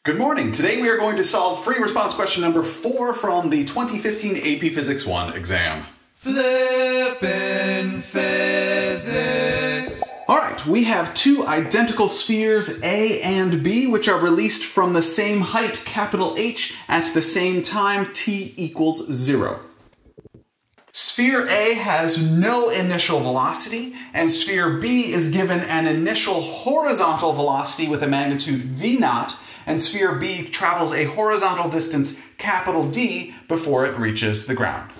Good morning. Today we are going to solve free response question number 4 from the 2015 AP Physics 1 exam. Flippin' physics. Alright, we have two identical spheres, A and B, which are released from the same height, capital H, at the same time, t equals 0. Sphere A has no initial velocity, and sphere B is given an initial horizontal velocity with a magnitude v0, and sphere B travels a horizontal distance, capital D, before it reaches the ground.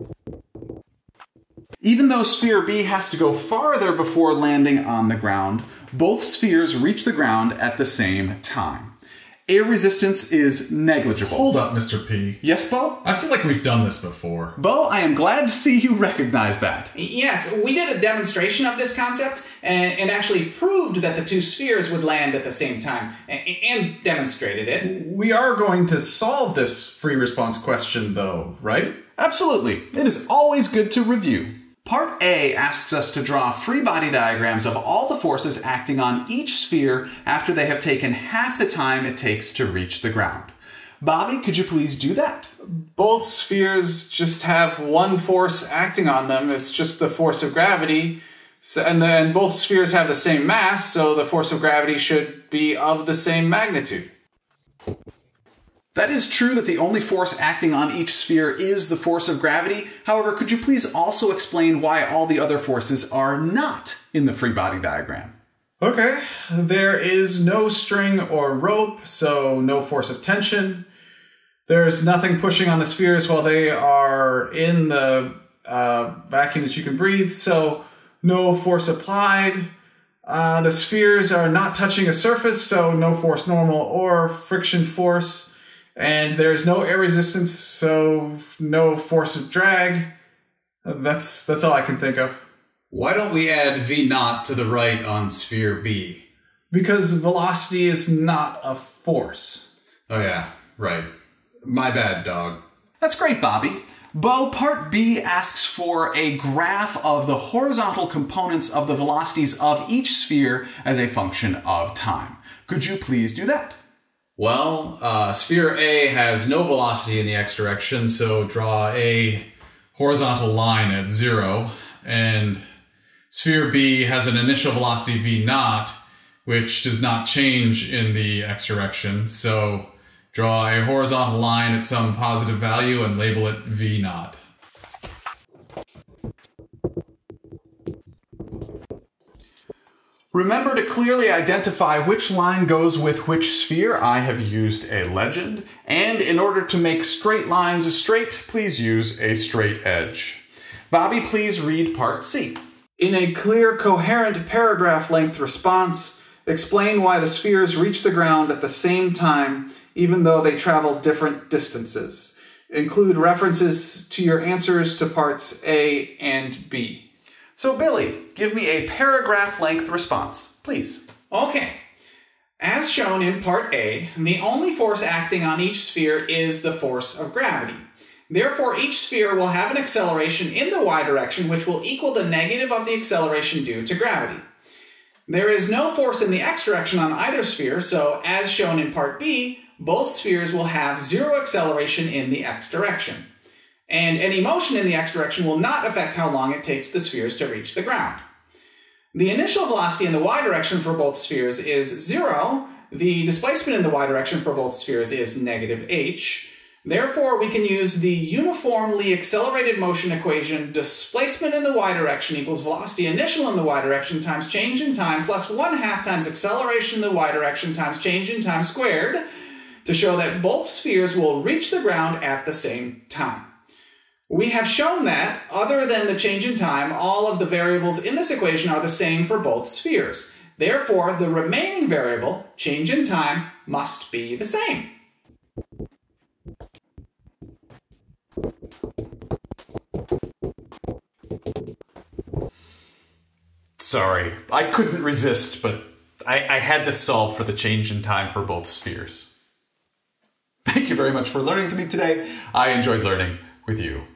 Even though sphere B has to go farther before landing on the ground, both spheres reach the ground at the same time. Air resistance is negligible. Hold up, Mr. P. Yes, Bo? I feel like we've done this before. Bo, I am glad to see you recognize that. Yes, we did a demonstration of this concept and actually proved that the two spheres would land at the same time and demonstrated it. We are going to solve this free response question though, right? Absolutely. It is always good to review. Part A asks us to draw free body diagrams of all the forces acting on each sphere after they have taken half the time it takes to reach the ground. Bobby, could you please do that? Both spheres just have one force acting on them. It's just the force of gravity. And then both spheres have the same mass, so the force of gravity should be of the same magnitude. That is true that the only force acting on each sphere is the force of gravity. However, could you please also explain why all the other forces are not in the free body diagram? Okay, there is no string or rope, so no force of tension. There's nothing pushing on the spheres while they are in the vacuum that you can breathe, so no force applied. The spheres are not touching a surface, so no force normal or friction force. And there's no air resistance, so no force of drag. That's all I can think of. Why don't we add v0 to the right on sphere B? Because velocity is not a force. Oh yeah, right. My bad, dog. That's great, Bobby. Bo, part B asks for a graph of the horizontal components of the velocities of each sphere as a function of time. Could you please do that? Well, sphere A has no velocity in the x direction, so draw a horizontal line at 0. And sphere B has an initial velocity v0, which does not change in the x direction, so draw a horizontal line at some positive value and label it v0. Remember to clearly identify which line goes with which sphere. I have used a legend. And in order to make straight lines straight, please use a straight edge. Bobby, please read part C. In a clear, coherent paragraph-length response, explain why the spheres reach the ground at the same time, even though they travel different distances. Include references to your answers to parts A and B. So Billy, give me a paragraph-length response, please. Okay. As shown in part A, the only force acting on each sphere is the force of gravity. Therefore, each sphere will have an acceleration in the y direction which will equal the negative of the acceleration due to gravity. There is no force in the x direction on either sphere, so as shown in part B, both spheres will have zero acceleration in the x direction. And any motion in the x direction will not affect how long it takes the spheres to reach the ground. The initial velocity in the y direction for both spheres is 0. The displacement in the y direction for both spheres is negative h. Therefore, we can use the uniformly accelerated motion equation displacement in the y direction equals velocity initial in the y direction times change in time plus 1/2 times acceleration in the y direction times change in time squared to show that both spheres will reach the ground at the same time. We have shown that, other than the change in time, all of the variables in this equation are the same for both spheres. Therefore, the remaining variable, change in time, must be the same. Sorry, I couldn't resist, but I had to solve for the change in time for both spheres. Thank you very much for learning with me today. I enjoyed learning with you.